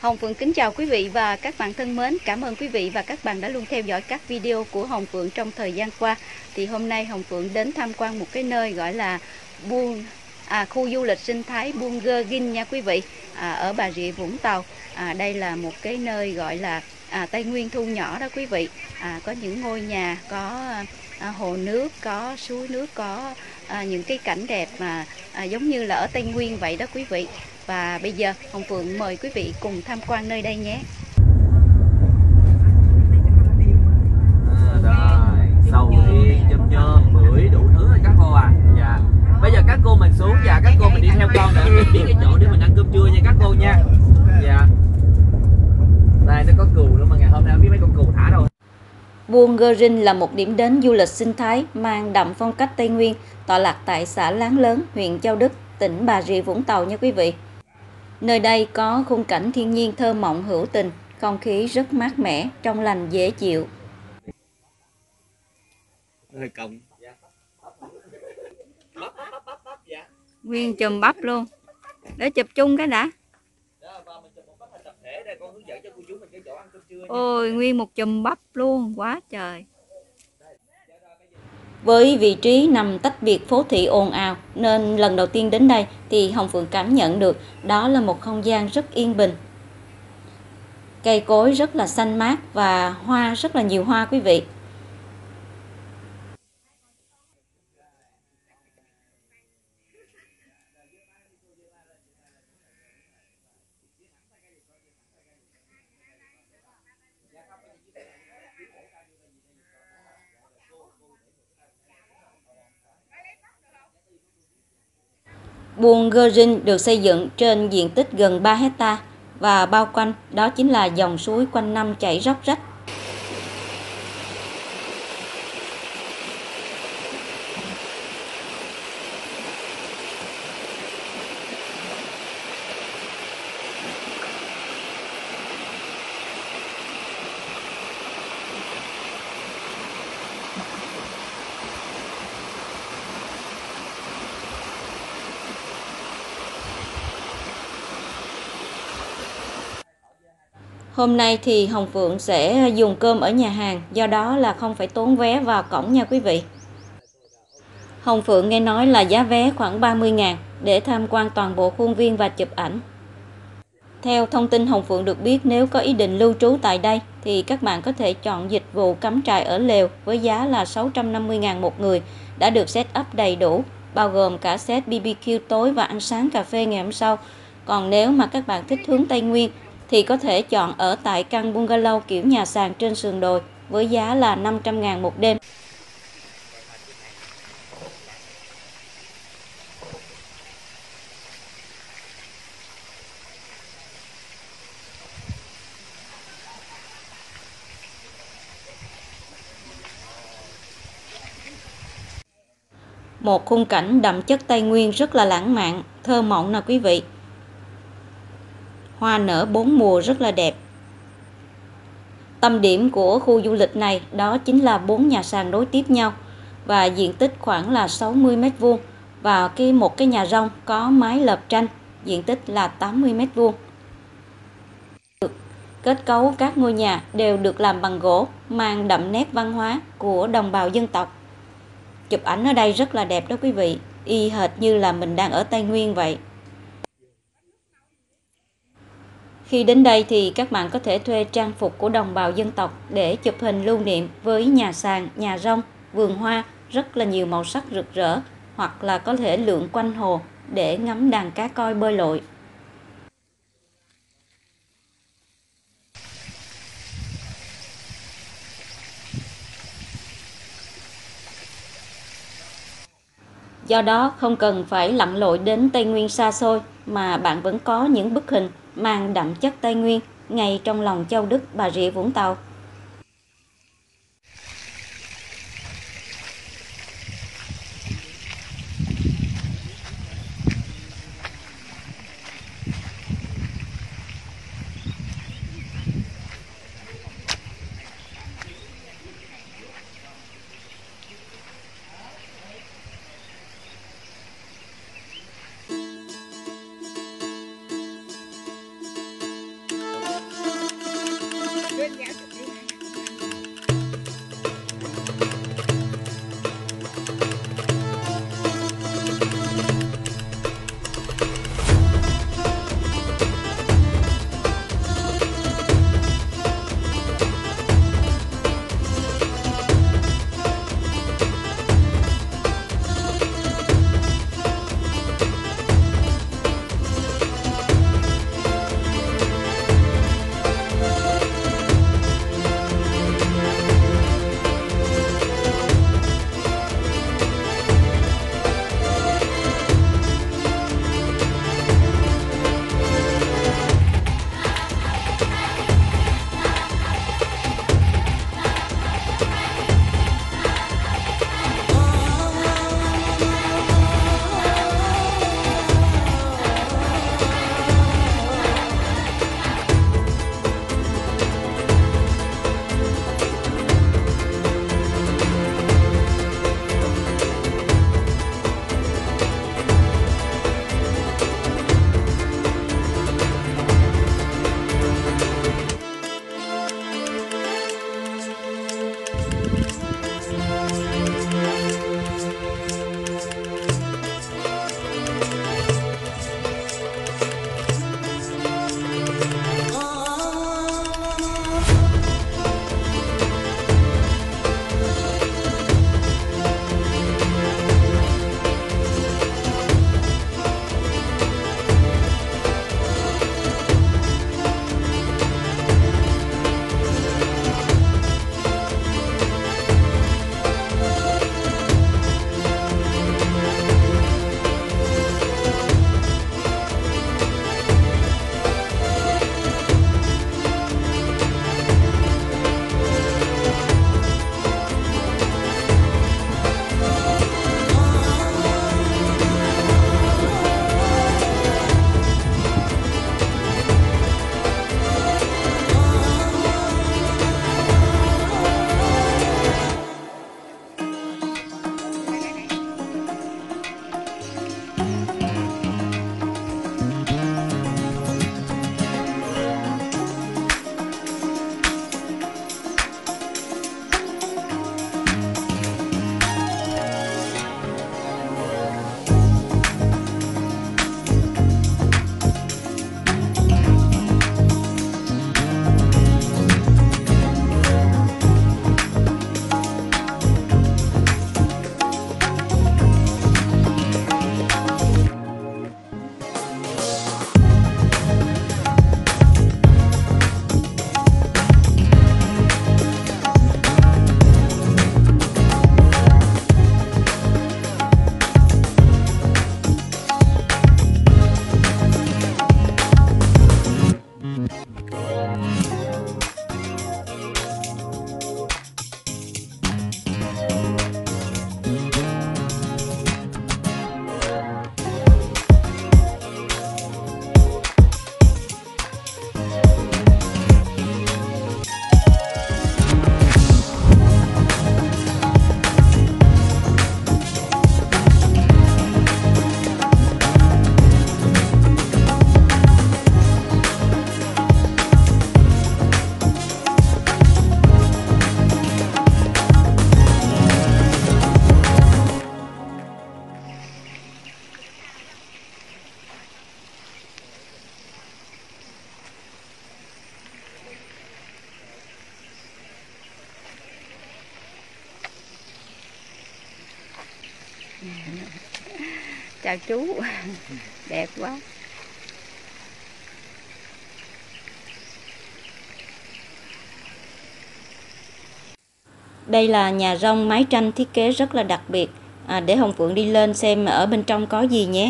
Hồng Phượng kính chào quý vị và các bạn thân mến. Cảm ơn quý vị và các bạn đã luôn theo dõi các video của Hồng Phượng trong thời gian qua. Thì hôm nay Hồng Phượng đến tham quan một cái nơi gọi là khu du lịch sinh thái Buôn Gơ Gin nha quý vị, ở Bà Rịa Vũng Tàu. Đây là một cái nơi gọi là Tây Nguyên thu nhỏ đó quý vị. Có những ngôi nhà, có hồ nước, có suối nước, có những cái cảnh đẹp mà giống như là ở Tây Nguyên vậy đó quý vị. Và bây giờ Hồng Phượng mời quý vị cùng tham quan nơi đây nhé. Rồi, sầu riêng, chôm nhôm, bưởi, đủ thứ rồi các cô à. Dạ. Bây giờ các cô mình xuống và các cô mình đi theo con để mình biết cái chỗ để mình ăn cơm trưa nha các cô nha. Dạ. Đây nó có cừu nữa mà ngày hôm nay không biết mấy con cừu thả đâu. Buôn Gơ Gin là một điểm đến du lịch sinh thái mang đậm phong cách Tây Nguyên, tọa lạc tại xã Láng Lớn, huyện Châu Đức, tỉnh Bà Rịa Vũng Tàu nha quý vị. Nơi đây có khung cảnh thiên nhiên thơ mộng hữu tình, không khí rất mát mẻ, trong lành dễ chịu. Nguyên chùm bắp luôn. Để chụp chung cái đã. Ôi, nguyên một chùm bắp luôn, quá trời. Với vị trí nằm tách biệt phố thị ồn ào, nên lần đầu tiên đến đây thì Hồng Phượng cảm nhận được đó là một không gian rất yên bình. Cây cối rất là xanh mát và hoa rất là nhiều hoa quý vị. Buôn Gơ Gin được xây dựng trên diện tích gần 3 hecta và bao quanh đó chính là dòng suối quanh năm chảy róc rách. Hôm nay thì Hồng Phượng sẽ dùng cơm ở nhà hàng, do đó là không phải tốn vé vào cổng nha quý vị. Hồng Phượng nghe nói là giá vé khoảng 30.000 để tham quan toàn bộ khuôn viên và chụp ảnh. Theo thông tin Hồng Phượng được biết, nếu có ý định lưu trú tại đây thì các bạn có thể chọn dịch vụ cắm trại ở lều với giá là 650.000 một người, đã được set up đầy đủ, bao gồm cả set BBQ tối và ăn sáng cà phê ngày hôm sau. Còn nếu mà các bạn thích hướng Tây Nguyên thì có thể chọn ở tại căn bungalow kiểu nhà sàn trên sườn đồi với giá là 500.000 một đêm. Một khung cảnh đậm chất Tây Nguyên rất là lãng mạn, thơ mộng nè quý vị. Hoa nở bốn mùa rất là đẹp. Tâm điểm của khu du lịch này đó chính là 4 nhà sàn nối tiếp nhau và diện tích khoảng là 60 m² và một cái nhà rông có mái lợp tranh, diện tích là 80 m². Kết cấu các ngôi nhà đều được làm bằng gỗ, mang đậm nét văn hóa của đồng bào dân tộc. Chụp ảnh ở đây rất là đẹp đó quý vị, y hệt như là mình đang ở Tây Nguyên vậy. Khi đến đây thì các bạn có thể thuê trang phục của đồng bào dân tộc để chụp hình lưu niệm với nhà sàn, nhà rông, vườn hoa rất là nhiều màu sắc rực rỡ, hoặc là có thể lượn quanh hồ để ngắm đàn cá coi bơi lội. Do đó không cần phải lặn lội đến Tây Nguyên xa xôi mà bạn vẫn có những bức hình mang đậm chất Tây Nguyên ngay trong lòng Châu Đức, Bà Rịa Vũng Tàu. Chào chú. Đẹp quá. Đây là nhà rông mái tranh thiết kế rất là đặc biệt. Để Hồng Phượng đi lên xem ở bên trong có gì nhé.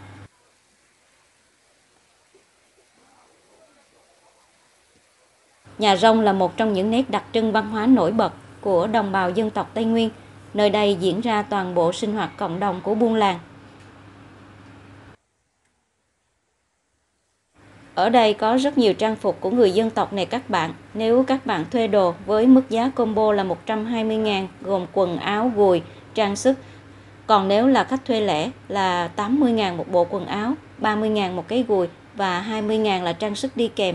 Nhà rông là một trong những nét đặc trưng văn hóa nổi bật của đồng bào dân tộc Tây Nguyên. Nơi đây diễn ra toàn bộ sinh hoạt cộng đồng của buôn làng. Ở đây có rất nhiều trang phục của người dân tộc này các bạn. Nếu các bạn thuê đồ với mức giá combo là 120.000 gồm quần áo, gùi, trang sức. Còn nếu là khách thuê lẻ là 80.000 một bộ quần áo, 30.000 một cái gùi và 20.000 là trang sức đi kèm.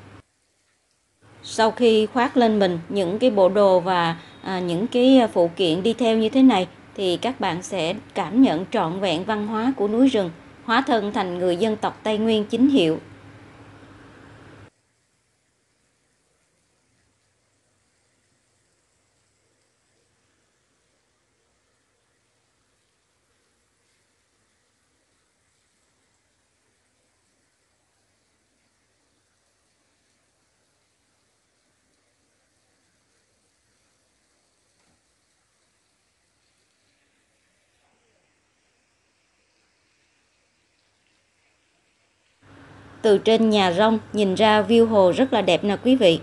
Sau khi khoác lên mình những cái bộ đồ và những cái phụ kiện đi theo như thế này thì các bạn sẽ cảm nhận trọn vẹn văn hóa của núi rừng, hóa thân thành người dân tộc Tây Nguyên chính hiệu. Từ trên nhà rông nhìn ra view hồ rất là đẹp nè quý vị.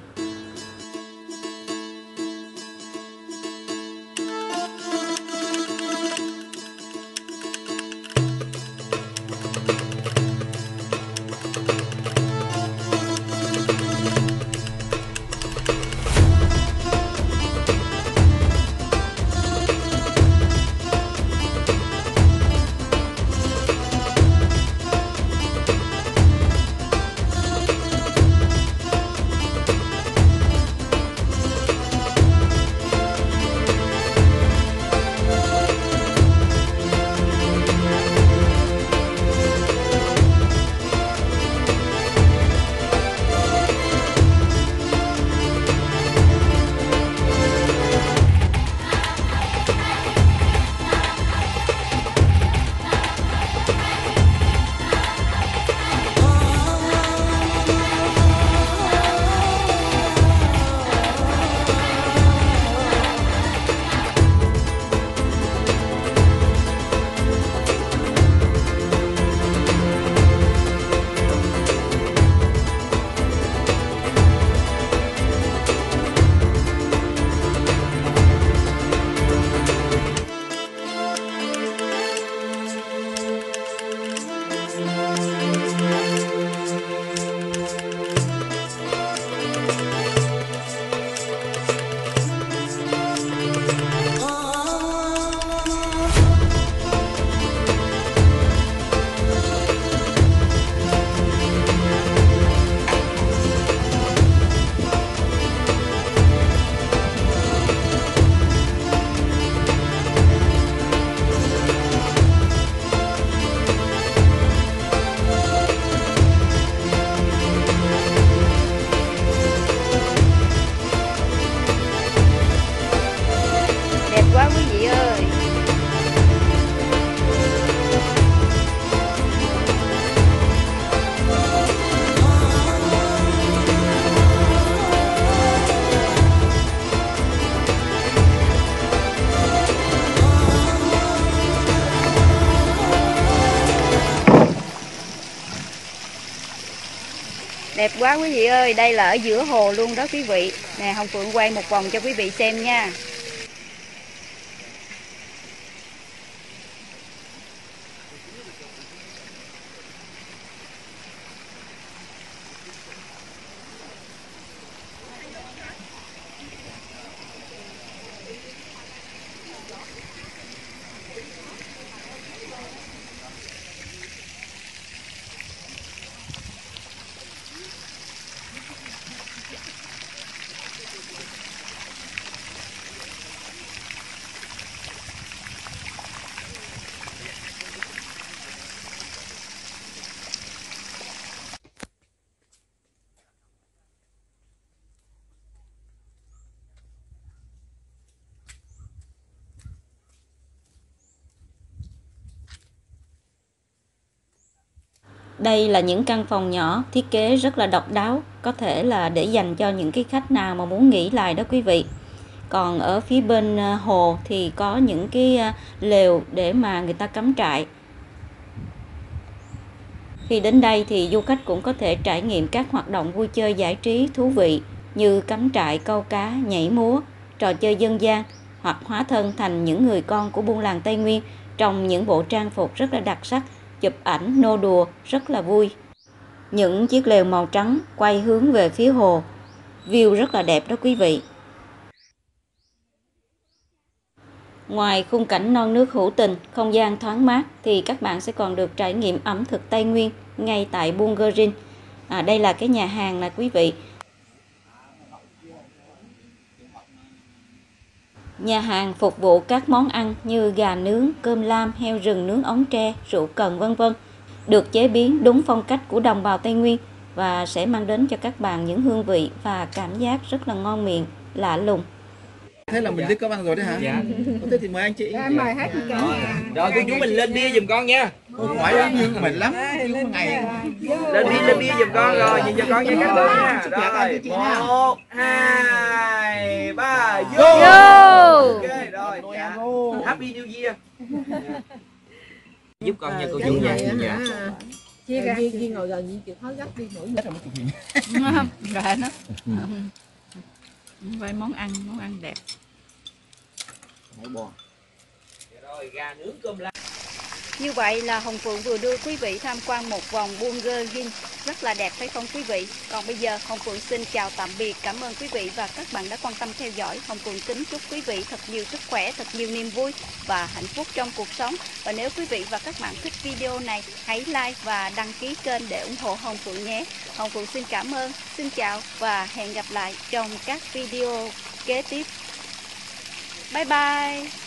Đẹp quá quý vị ơi, đây là ở giữa hồ luôn đó quý vị. Nè, Hồng Phượng quay một vòng cho quý vị xem nha. Đây là những căn phòng nhỏ thiết kế rất là độc đáo, có thể là để dành cho những cái khách nào mà muốn nghỉ lại đó quý vị. Còn ở phía bên hồ thì có những cái lều để mà người ta cắm trại. Khi đến đây thì du khách cũng có thể trải nghiệm các hoạt động vui chơi giải trí thú vị như cắm trại, câu cá, nhảy múa, trò chơi dân gian hoặc hóa thân thành những người con của buôn làng Tây Nguyên trong những bộ trang phục rất là đặc sắc, chụp ảnh nô đùa rất là vui. Những chiếc lều màu trắng quay hướng về phía hồ, view rất là đẹp đó quý vị. Ngoài khung cảnh non nước hữu tình, không gian thoáng mát thì các bạn sẽ còn được trải nghiệm ẩm thực Tây Nguyên ngay tại Buôn Gơ Rin. Đây là cái nhà hàng nè quý vị. Nhà hàng phục vụ các món ăn như gà nướng, cơm lam, heo rừng nướng ống tre, rượu cần vân vân, được chế biến đúng phong cách của đồng bào Tây Nguyên và sẽ mang đến cho các bạn những hương vị và cảm giác rất là ngon miệng, lạ lùng. Thế là mình đi cơm ăn rồi đấy hả? Dạ. Thế thì mời anh chị. Em mời hết cả nhà. Rồi cô chú mình lên bia giùm con nha. Hỏi lắm nhưng mệt lắm. Nhưng ngày Lên bia giùm con rồi, nhìn cho con nha các cô nha. Rồi, 1, 2, 3, vô. Ok rồi. Dạ. Happy New Year. Giúp con nha cô chú nha. Dạ. Chia ra Duyên ngồi gần như chịu khó gấp đi nổi hết rồi chụp hình. Rồi nó vài món ăn đẹp. Rồi gà nướng cơm lam. Như vậy là Hồng Phượng vừa đưa quý vị tham quan một vòng Buôn Gơ Rin rất là đẹp phải không quý vị? Còn bây giờ Hồng Phượng xin chào tạm biệt, cảm ơn quý vị và các bạn đã quan tâm theo dõi. Hồng Phượng kính chúc quý vị thật nhiều sức khỏe, thật nhiều niềm vui và hạnh phúc trong cuộc sống. Và nếu quý vị và các bạn thích video này, hãy like và đăng ký kênh để ủng hộ Hồng Phượng nhé. Hồng Phượng xin cảm ơn, xin chào và hẹn gặp lại trong các video kế tiếp. Bye bye!